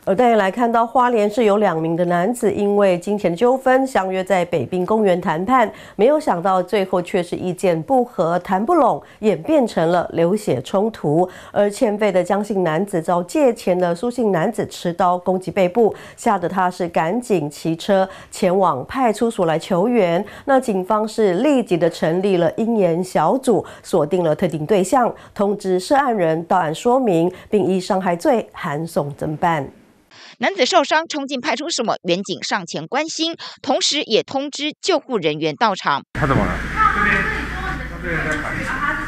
而带来看到花莲市有2名的男子因为金钱纠纷相约在北滨公园谈判，没有想到最后却是意见不合，谈不拢，演变成了流血冲突。而欠费的江姓男子遭借钱的苏姓男子持刀攻击背部，吓得他是赶紧骑车前往派出所来求援。那警方是立即的成立了鹰眼小组，锁定了特定对象，通知涉案人到案说明，并依伤害罪函送侦办。 男子受伤，冲进派出所，员警上前关心，同时也通知救护人员到场。 他怎么了？这边在砍，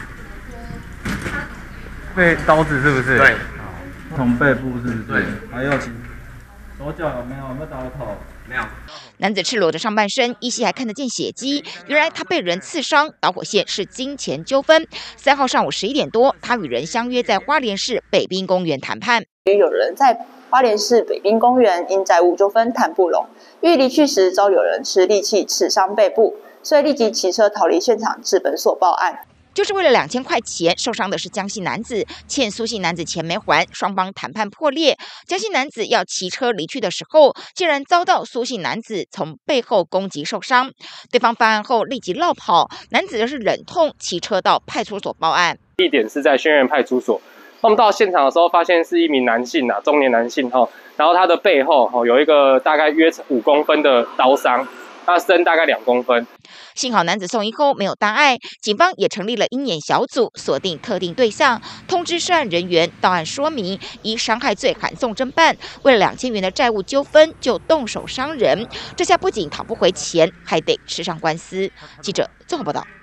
被刀子是不是？对， 从背部是不是？ 对， 还有手脚有没有？有没有刀头？ 没有。 男子赤裸的上半身，依稀还看得见血迹。原来他被人刺伤，导火线是金钱纠纷。3号上午11点多，他与人相约在花莲市北滨公园谈判。 有人在花莲市北滨公园因债务纠纷谈不拢，欲离去时遭有人持利器刺伤背部，所以立即骑车逃离现场，至本所报案。 就是为了2000块钱，受伤的是江姓男子，欠苏姓男子钱没还，双方谈判破裂。江姓男子要骑车离去的时候，竟然遭到苏姓男子从背后攻击受伤。对方犯案后立即落跑，男子则是忍痛骑车到派出所报案。 地点是在轩辕派出所。我们到现场的时候，发现是一名男性中年男性然后他的背后有一个大概约5公分的刀伤，他深大概2公分。 幸好男子送医后没有大碍，警方也成立了鹰眼小组，锁定特定对象，通知涉案人员到案说明，依伤害罪函送侦办。为了2000元的债务纠纷就动手伤人，这下不仅讨不回钱，还得吃上官司。记者综合报道。